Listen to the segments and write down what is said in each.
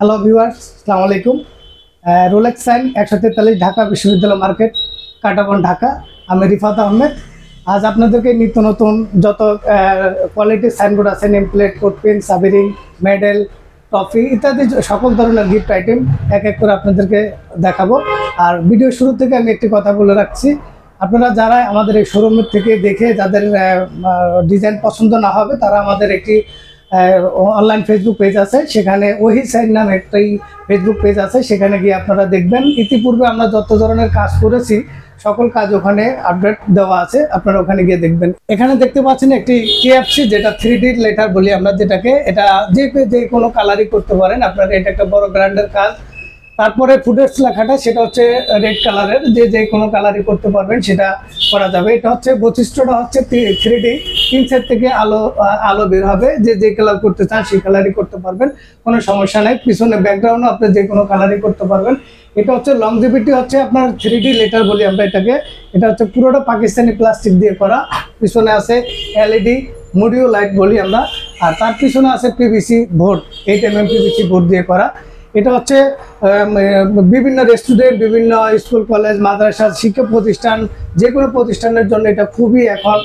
Hello viewers, আসসালামু আলাইকুম। Rolex sign 143 Dhaka বিশ্ববিদ্যালয় মার্কেট, কাটাবন, ঢাকা। আমি রিফাত আহমেদ। আজ আপনাদেরকে নিত্য নতুন যত কোয়ালিটির সাইনবোর্ড আছে, নেম প্লেট, কোড পেন, সাবিরিং, মেডেল, ট্রফি ইত্যাদি সকল ধরনের গিফট আইটেম এক এক করে আপনাদেরকে দেখাবো। আর ভিডিও শুরু থেকে আমি একটি কথা বলে রাখছি, আপনারা যারা আমাদের এই শোরুমের থেকে দেখে যাদের ডিজাইন পছন্দ না হবে, তারা আমাদের একটি অনলাইন ফেসবুক পেজ আছে, সেখানে ওহি সাইন নামে একটাই ফেসবুক পেজ আছে, সেখানে গিয়ে আপনারা দেখবেন ইতিপূর্বে আমরা যত ধরনের কাজ করেছি সকল কাজ ওখানে আপডেট দেওয়া আছে, আপনারা ওখানে গিয়ে দেখবেন। এখানে দেখতে পাচ্ছেন একটি KFC, যেটা 3D লেটার বলি আমরা যেটাকে, এটা যে কোনো কালারই করতে পারেন আপনারা। এটা একটা বড় ব্র্যান্ডের কাজ। তারপরে ফুডেস লেখাটা সেটা হচ্ছে রেড কালারের, যে কোনো কালারই করতে পারবেন, সেটা করা যাবে। এটা হচ্ছে বৈশিষ্ট্যটা হচ্ছে 3D, তিন সাইড থেকে আলো বের হবে, যে কালার করতে চান সেই কালারই করতে পারবেন, কোনো সমস্যা নাই। পিছনে ব্যাকগ্রাউন্ডও আপনি যে কোনো কালারই করতে পারবেন। এটা হচ্ছে লংজিভিটি হচ্ছে আপনার 3D লেটার বলি আমরা এটাকে। এটা হচ্ছে পুরোটা পাকিস্তানি প্লাস্টিক দিয়ে করা। পিছনে আছে LED মডিউল লাইট বলি আমরা, আর তার পিছনে আছে PVC board, 8mm PVC board দিয়ে করা। এটা হচ্ছে বিভিন্ন রেস্টুরেন্ট, বিভিন্ন স্কুল, কলেজ, মাদ্রাসা, শিক্ষা প্রতিষ্ঠান, যে কোনো প্রতিষ্ঠানের জন্য এটা খুবই এখন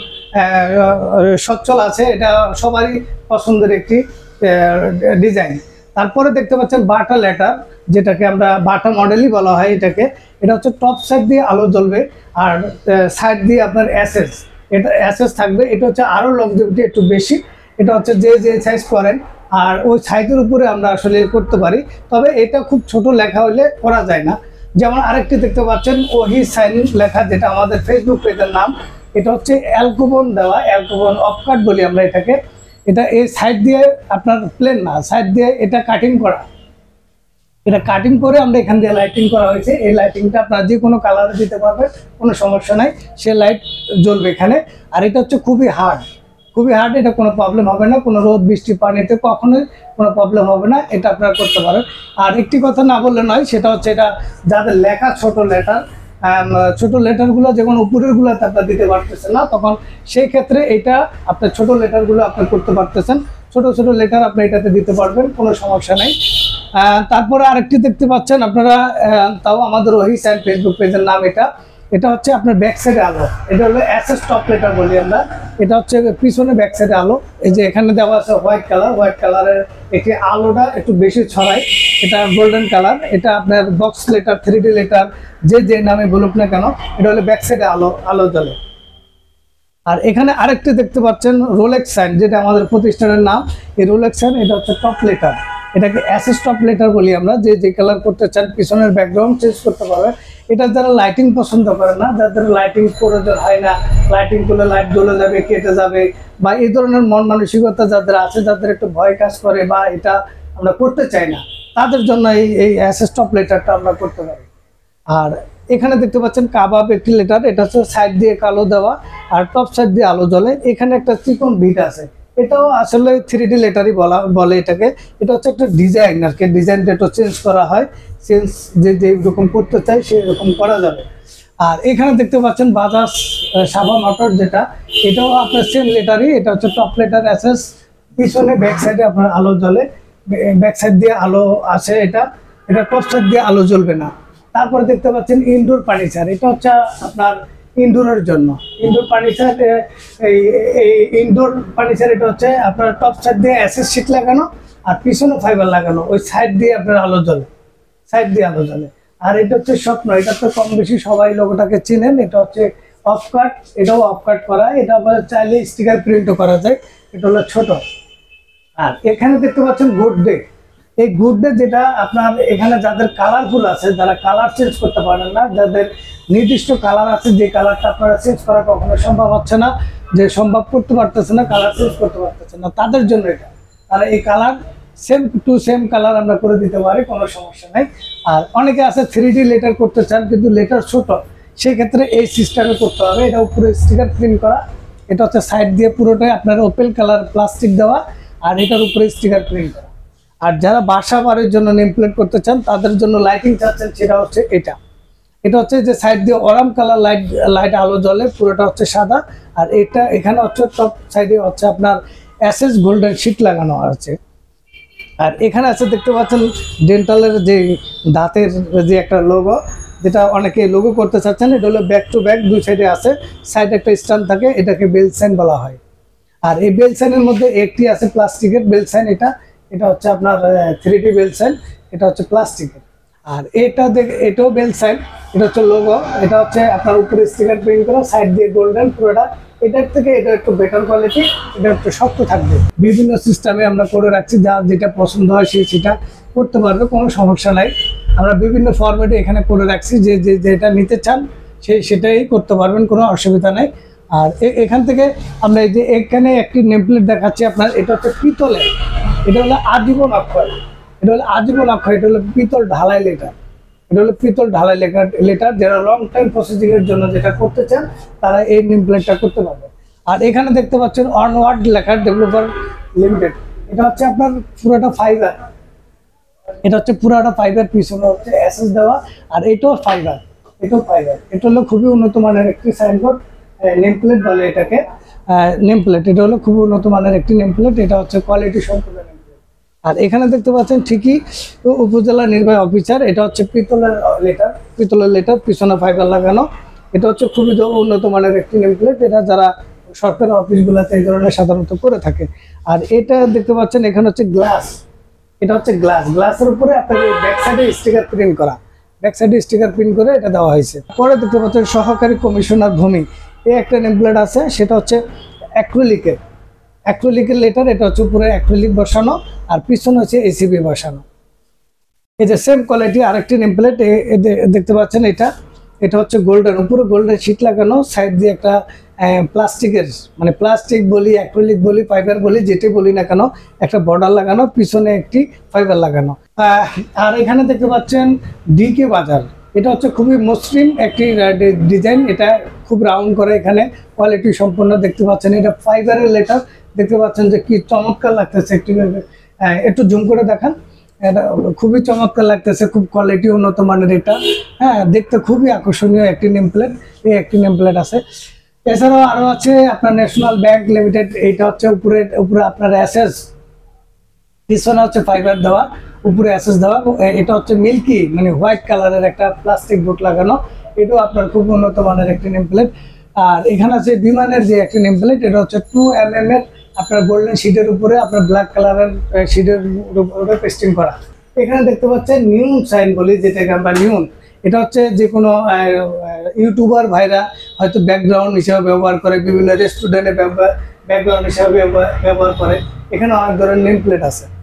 সচ্ছল আছে। এটা সবারই পছন্দের একটি ডিজাইন। তারপরে দেখতে পাচ্ছেন বাটা লেটার, যেটাকে আমরা বাটা মডেলই বলা হয় এটাকে। এটা হচ্ছে টপ সাইড দিয়ে আলো জ্বলবে, আর সাইড দিয়ে আপনার এটা অ্যাসেস থাকবে। এটা হচ্ছে আরও লংজিভিটি একটু বেশি। এটা হচ্ছে যে সাইজ করেন, আর ওই সাইজের উপরে আমরা আসলে করতে পারি, তবে এটা খুব ছোট লেখা হলে করা যায় না। যেমন আরেকটি দেখতে পাচ্ছেন ওহি সাইন লেখা, যেটা আমাদের ফেসবুক পেজের নাম। এটা হচ্ছে অ্যালকোবন দেওয়া, অ্যালকোবন অফকাট বলি আমরা এটাকে। এটা এই সাইড দিয়ে আপনার প্লেন না, সাইড দিয়ে এটা কাটিং করা। এটা কাটিং করে আমরা এখান দিয়ে লাইটিং করা হয়েছে। এই লাইটিংটা আপনার যে কোনো কালারে দিতে পারবে, কোনো সমস্যা নাই, সে লাইট জ্বলবে এখানে। আর এটা হচ্ছে খুবই হার্ড, এটা কোনো প্রবলেম হবে না, কোনো রোদ বৃষ্টি পানিতে কখনোই কোনো প্রবলেম হবে না, এটা আপনারা করতে পারেন। আর একটি কথা না বললে নয়, সেটা হচ্ছে এটা যাদের লেখা ছোট লেটারগুলো যখন উপরের গুলোতে আপনার দিতে পারতেছেন না, তখন সেই ক্ষেত্রে এটা আপনার ছোট লেটারগুলো আপনি করতে পারতেছেন। ছোট লেটার আপনি এটাতে দিতে পারবেন, কোনো সমস্যা নেই। তারপরে আরেকটি দেখতে পাচ্ছেন আপনারা, তাও আমাদের ওহি সাইন ফেসবুক পেজের নাম। এটা হচ্ছে আপনার ব্যাক সাইডে আলো। এটা হলো অ্যাসেস টপ লেটার বলি আমরা। এটা হচ্ছে পিছনে ব্যাক সাইডে আলো। এই যে এখানে দেওয়া আছে হোয়াইট কালারের একটি আলোটা একটু বেশি ছড়ায়, এটা গোল্ডেন কালার। এটা আপনার বক্স লেটার, 3D লেটার, যে নামে বলুক না কেন, এটা হলো ব্যাক সাইডে আলো জ্বলে। আর এখানে আরেকটি দেখতে পাচ্ছেন রোলেক্স সাইন, যেটা আমাদের প্রতিষ্ঠানের নাম। এই রোলেক্স সাইন এটা হচ্ছে টপ লেটার, এটাকে অ্যাসেস টপ লেটার বলি আমরা। যে কালার করতে চান, পিছনের ব্যাকগ্রাউন্ড চেঞ্জ করতে পারবে। এটা যারা লাইটিং পছন্দ করে না, যাদের লাইটিং প্রয়োজন হয় না, লাইটিং করলে লাইট জ্বলে যাবে, কেটে যাবে, বা এই ধরনের মন মানসিকতা যাদের আছে, যাদের একটু ভয় কাজ করে বা এটা আমরা করতে চাই না, তাদের জন্য এই অ্যাসেস টপ লেটারটা আমরা করতে পারি। আর এখানে দেখতে পাচ্ছেন কাবাব একটি লেটার। এটা হচ্ছে সাইড দিয়ে কালো দেওয়া, আর টপ সাইড দিয়ে আলো জ্বলে। এখানে একটা চিকন বিট আছে, এটাও আসলে 3D লেটারই বলে এটাকে। এটা হচ্ছে একটা ডিজাইন, আর কি ডিজাইনটা একটু চেঞ্জ করা হয়, যেরকম করতে চাই সেরকম করা যাবে। আর এখানে দেখতে পাচ্ছেন বাজাজ সাবা মোটর, যেটা এটাও আপনার সেম লেটারই। এটা হচ্ছে টপ লেটার অ্যাসেস। পিছনে ব্যাক সাইডে আপনার আলো জ্বলে, ব্যাক সাইড দিয়ে আলো আছে। এটা টপ সাইড দিয়ে আলো জ্বলবে না। তারপরে দেখতে পাচ্ছেন ইনডোর ফার্নিচার। এটা হচ্ছে আপনার ইনডোরের জন্য ইনডোর ফার্নিচার। এই ইনডোর ফার্নিচার এটা হচ্ছে আপনার টপ সাইড দিয়ে অ্যাসেস শিট লাগানো, আর পিছনে ফাইবার লাগানো। ওই সাইড দিয়ে আপনার আলো জ্বলে, আর এটা হচ্ছে স্বপ্ন। এটা তো কম বেশি সবাই লোগোটাকে চিনেন। এটা হচ্ছে অফকাট, এটাও অফকাট করা। এটা আবার চাইলে স্টিকার প্রিন্টও করা যায়। এটা হলো ছোট। আর এখানে দেখতে পাচ্ছেন গুড ডে। এই গুড ডে যেটা আপনার এখানে যাদের কালারফুল আছে, যারা কালার চেঞ্জ করতে পারেন না, যাদের নির্দিষ্ট কালার আছে, যে কালারটা আপনারা চেঞ্জ করা কখনো সম্ভব হচ্ছে না, যে সম্ভব করতে পারতেছে না, কালার চেঞ্জ করতে পারতেছে না, তাদের জন্য এটা। তারা এই colour same to same colour আমরা করে দিতে পারি, কোনো সমস্যা নেই। আর অনেকে আছে 3D লেটার করতে চান, কিন্তু লেটার ছোট, সেই ক্ষেত্রে এই সিস্টেমে করতে হবে। এটা উপরে স্টিকার প্রিন্ট করা। এটা হচ্ছে সাইড দিয়ে পুরোটাই আপনার ওপেল কালার প্লাস্টিক দেওয়া, আর এটার উপরে স্টিকার প্রিন্ট করা। আর যারা বাসা বাড়ির জন্য নেম প্লেট করতে চান, তাদের জন্য লাইটিং চাচ্ছেন, সেটা হচ্ছে এটা হচ্ছে যে সাইড দিয়ে অরেঞ্জ কালার লাইট আলো জ্বলে, পুরোটা হচ্ছে সাদা। আর এখানে হচ্ছে টপ সাইডে হচ্ছে আপনার অ্যাসেস গোল্ডেন শিট লাগানো আছে। আর এখানে আছে দেখতে পাচ্ছেন ডেন্টালের যে দাঁতের যে একটা লোগো, যেটা অনেকে লোগো করতে চাচ্ছেন। এটা হলো ব্যাক টু ব্যাক, দুই সাইডে আছে, সাইডে একটা স্ট্যান্ড থাকে, এটাকে বেল সাইন বলা হয়। আর এই বেল সাইনের মধ্যে একটি আছে প্লাস্টিকের বেল সাইন, এটা হচ্ছে আপনার 3D বেল সাইন, এটা হচ্ছে প্লাস্টিকের। আর এটাও বেল সাইন, এটা হচ্ছে লোগো, এটা হচ্ছে আপনার উপরে স্টিকার প্রিন্ট করা, সাইড দিয়ে গোল্ডেন পুরোটা। এটার থেকে এটা একটু বেটার কোয়ালিটি, এটা একটু শক্ত থাকবে। বিভিন্ন সিস্টেমে আমরা করে রাখছি, যার যেটা পছন্দ হয় সেটা করতে পারবে, কোনো সমস্যা নাই। আমরা বিভিন্ন ফরম্যাটে এখানে করে রাখছি, যে যেটা নিতে চান সেটাই করতে পারবেন, কোনো অসুবিধা নেই। আর এখান থেকে আমরা এই যে এখানে একটি নেমপ্লেট দেখাচ্ছি আপনার, এটা হচ্ছে পিতলের, এটা হলো আজীবন অক্ষয়, এটা হলো আজীবন অক্ষয়, এটা হলো পিতল ঢালাই লেটার, এটা হলো পিতল ঢালাই লেটার। যারা লং টাইম প্রসেসিং এর জন্য যেটা করতে চান তারা এই নেমপ্লেটটা করতে পারবে। আর এখানে দেখতে পাচ্ছেন অনওয়ার্ড লেখা ডেভেলপার লিমিটেড, এটা হচ্ছে আপনার পুরোটা ফাইবার, এটা হচ্ছে পুরোটা ফাইবার, পিছনে হচ্ছে এসএস দেওয়া। আর এটাও ফাইবার, এটা হলো খুবই উন্নত মানের একটি সাইনবোর্ড, নেমপ্লেট বলে এটাকে, নেমপ্লেট। এটা হলো খুবই উন্নত মানের একটি নেমপ্লেট, এটা হচ্ছে কোয়ালিটি সম্পূর্ণ নেমপ্লেট। আর এখানে দেখতে পাচ্ছেন ঠিকই উপজেলা নির্বাহী অফিসার, এটা হচ্ছে পিতলের লেটার, পিছনে ফাইবার লাগানো। এটা হচ্ছে খুবই উন্নত মানের একটি নেমপ্লেট, এটা যারা সরকারি অফিসগুলোতে এই ধরনের সাধারণত করে থাকে। আর এটা দেখতে পাচ্ছেন এখানে হচ্ছে গ্লাস, এটা হচ্ছে গ্লাসের উপরে আপনার ব্যাক সাইডে স্টিকার প্রিন্ট করা, করে এটা দেওয়া হয়েছে। পরে দেখতে পাচ্ছেন সহকারী কমিশনার ভূমি, এই একটা নেমপ্লেট আছে, সেটা হচ্ছে অ্যাক্রিলিকের লেটার, এটা হচ্ছে উপরে অ্যাক্রিলিক বসানো আর পিছনে হচ্ছে এসিবি বসানো। এই যে সেম কোয়ালিটি আরেকটি নেমপ্লেট দেখতে পাচ্ছেন, এটা হচ্ছে গোল্ডেন, উপরে গোল্ডেন শীট লাগানো, সাইড দিয়ে একটা প্লাস্টিকের, মানে প্লাস্টিক বলি, অ্যাক্রিলিক বলি, ফাইবার বলি, যেটি বলি না কেন, একটা বর্ডার লাগানো, পিছনে একটি ফাইবার লাগানো। আর এখানে দেখতে পাচ্ছেন ডিকে বাজার, এটা হচ্ছে খুবই মসৃণ একটি ডিজাইন, এটা খুব রাউন্ড করে, এখানে কোয়ালিটি সম্পন্ন দেখতে পাচ্ছেন। এটা ফাইবারের লেটার, দেখতে পাচ্ছেন যে কি চমৎকার লাগতেছে, একটু জুম করে দেখান, এটা খুবই চমৎকার লাগতেছে, খুব কোয়ালিটি উন্নত মানের এটা, হ্যাঁ, দেখতে খুবই আকর্ষণীয় একটি নেমপ্লেট, এই একটি নেমপ্লেট আছে। এছাড়াও আরো আছে আপনার ন্যাশনাল ব্যাংক লিমিটেড, এইটা হচ্ছে উপরে আপনার এসএস, পিছনে হচ্ছে ফাইবার দেওয়া, উপরে এসএস দেওয়া। এটা হচ্ছে মিল্কি, মানে হোয়াইট কালারের একটা প্লাস্টিক বোর্ড লাগানো, এটাও আপনার খুব উন্নত মানের একটি নেমপ্লেট। আর এখানে আছে বিমানের যে একটি নেমপ্লেট, এটা হচ্ছে 2mm এর আপনার গোল্ডেন শিটের উপরে আপনার ব্ল্যাক কালারের শিটের উপরে পেস্টিং করা। এখানে দেখতে পাচ্ছেন নিউন সাইন বলি, যেটাকে আমরা নিউন, এটা হচ্ছে যে কোনো ইউটিউবার ভাইরা হয়তো ব্যাকগ্রাউন্ড হিসেবে ব্যবহার করে, বিভিন্ন রেস্টুরেন্টে ব্যাকগ্রাউন্ড হিসেবে ব্যবহার করে। এখানে অনেক ধরনের নেমপ্লেট আছে।